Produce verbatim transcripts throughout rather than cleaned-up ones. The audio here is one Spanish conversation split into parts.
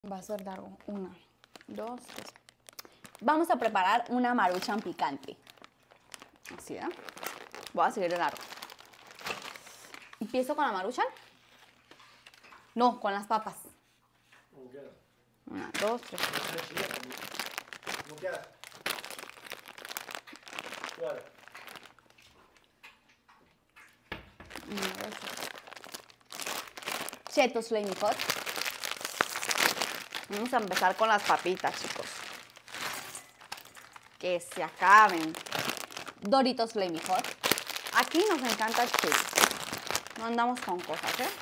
Va a ser largo. Una, dos, tres. Vamos a preparar una Maruchan picante. Así, ¿eh? Voy a seguir de largo. ¿Empiezo con la Maruchan? No, con las papas. Una, dos, tres. Una, dos, tres. Cheetos Flaming Hot. Vamos a empezar con las papitas, chicos. Que se acaben. Doritos Flaming Hot. Aquí nos encanta el chile. No andamos con cosas, ¿eh?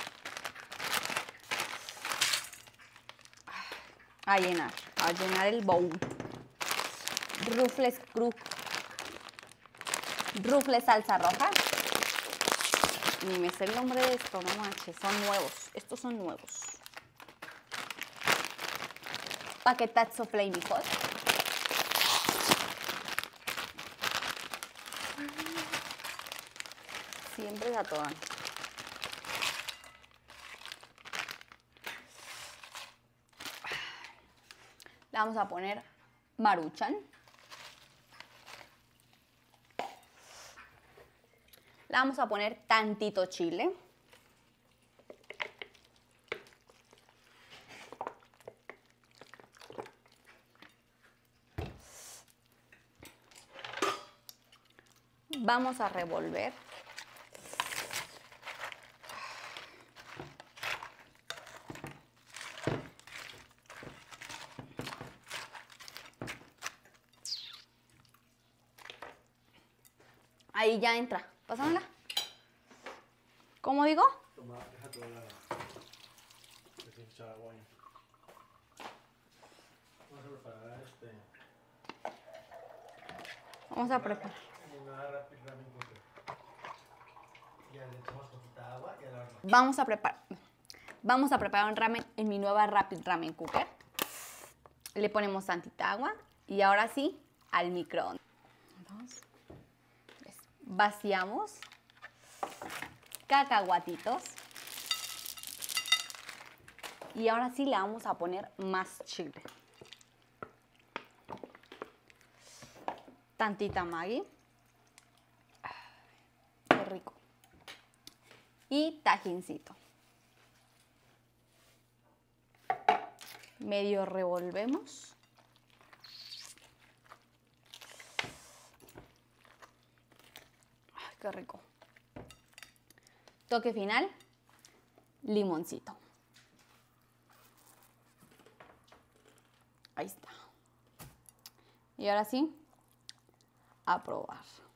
A llenar, a llenar el bowl. Ruffles Crew. Ruffles salsa roja. Ni me sé el nombre de esto, no manches, son nuevos. Estos son nuevos. Paquetazo Flaming Hot. Siempre se atoran. Le vamos a poner Maruchan. Le vamos a poner tantito chile. Vamos a revolver. Ahí ya entra. Pásamela. ¿Cómo digo? Toma, deja toda la... Tienes que echar agua ahí. Vamos a preparar este... Vamos a preparar. Una Rapid Ramen Cooker. Ya le echamos poquita agua y al horno. Vamos a preparar. Vamos a preparar un ramen en mi nueva Rapid Ramen Cooker. Le ponemos tantita agua y ahora sí al microondas. Dos, tres. Vaciamos cacahuatitos y ahora sí le vamos a poner más chile. Tantita Maggi. Qué rico. Y tajincito. Medio revolvemos. Ay, qué rico. Toque final, limoncito. Ahí está. Y ahora sí, a probar.